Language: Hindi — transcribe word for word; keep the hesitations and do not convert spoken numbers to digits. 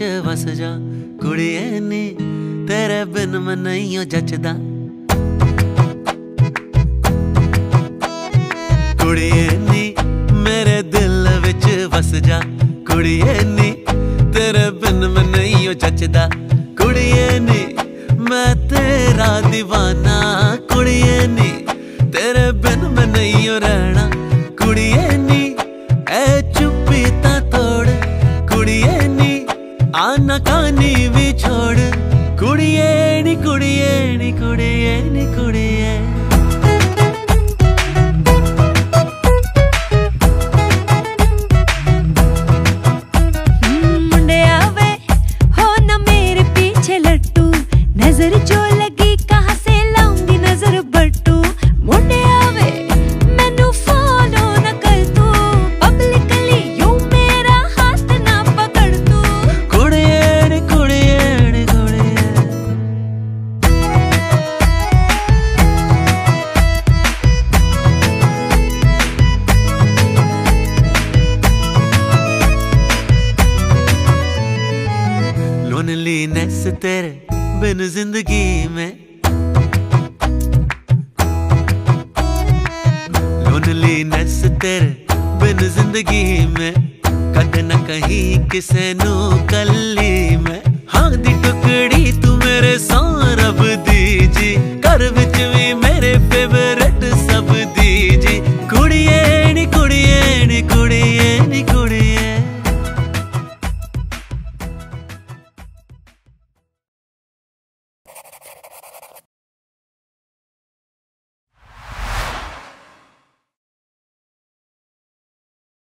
वस जा कुड़िए नी, तेरे बिन मैं नहीं हो जचदा। कुड़िए नी मेरे दिल विच वस जा कुड़िए नी, तेरे बिन मैं नहीं हो जचदा। कुड़िए नी मैं तेरा दीवाना, कुड़िए नी तेरे बिन मैं नहीं हो रहना। कुड़िए नी ए चुप्पी ता तोड़, कुड़िए नी आना कानी भी छोड़। कुड़िए नी कुड़िए नी कुड़िए नी कुड़िए। नजर जो लगी कहाँ से लाऊंगी नजर बट्टू। मुंडे आवे मैनू फॉलो न कर तू, पब्लिकली यूं मेरा हाथ ना पकड़ तू। कुड़िए नी कुड़िए नी कुड़िए। लोनलीनेस तेरे बिन जिंदगी में, लोनलीनेस तेरे बिन जिंदगी में, कद न कहीं किसे नू कली में। हाँ दी टुकड़ी तू मेरे सौरभ दी जी, घर विच भी